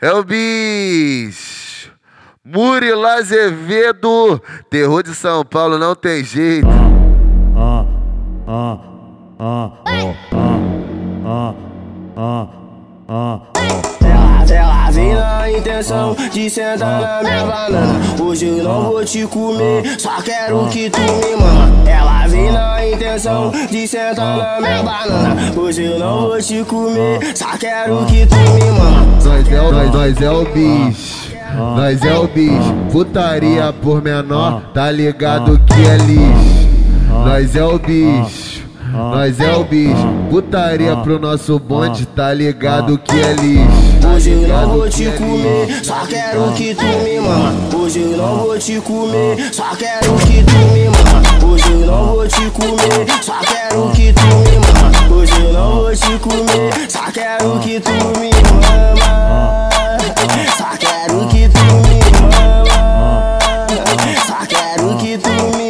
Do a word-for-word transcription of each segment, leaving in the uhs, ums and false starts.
É o bicho. Murilo Azevedo, terror de São Paulo, não tem jeito. Ah, ah, ah, ah, ah, ah, ah, Ela, ela vem na intenção de sentar na minha banana. Hoje eu não vou te comer, só quero que tu me mama. Ela vem na intenção de sentar na minha banana. Hoje eu não vou te comer, só quero que tu me mama. Nós é o, nós, nós é o bicho. Nós é o bicho. Putaria por menor, tá ligado que é lixo. Nós é o bicho. Nós é o bicho. Putaria pro nosso bonde, tá ligado que é lixo. Hoje eu não vou te comer, só quero que tu me mama. Hoje eu não vou te comer, só quero que tu me mama. Hoje eu não vou te comer, só quero que tu me mama. Hoje eu não vou te comer, só quero que tu me mama. Só quero que tu me mama. Só quero que tu me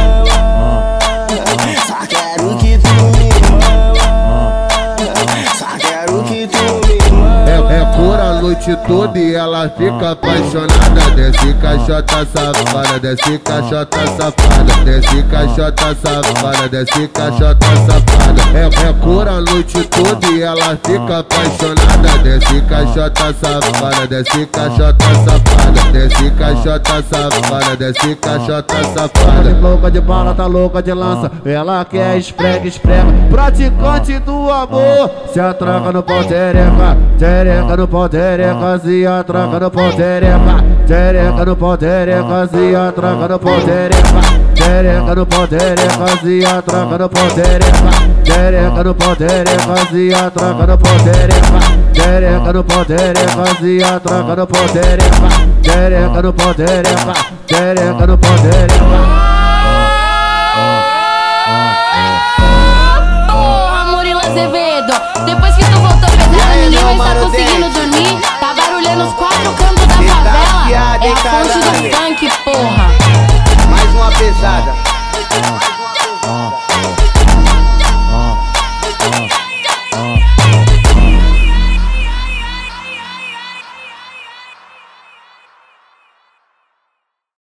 mama. Só quero que tu me mama. Só quero que tu me mama. É, é por a noite toda e ela fica apaixonada. Desce caixota safada, desce caixota safada, desce caixota safada, desce caixota safada. É, é por a noite toda e ela fica apaixonada. Desce caixota safada, desce caixota safada, desce caixota safada, desce caixota safada. louca de bala, tá louca de lança. Ela quer esfrega, esfrega. Praticante do amor. Se atraca no pau, tereca, tereca no pau, tereca. Se atraca no pau, tereca, tereca no pau, tereca. Se atraca no pau, tereca, tereca no pau, tereca. Se atraca no pau, tereca, tereca no pau, tereca. Se atraca no pau, tereca, tereca no pau, tereca. Se atraca no pau, tereca, tereca no pau, tereca, tereca no pau, tereca. Murilo Azevedo, depois que tu voltou pesado, ninguém mais tá conseguindo dormir. Tá barulhando os quatro cantos da favela. É a fonte do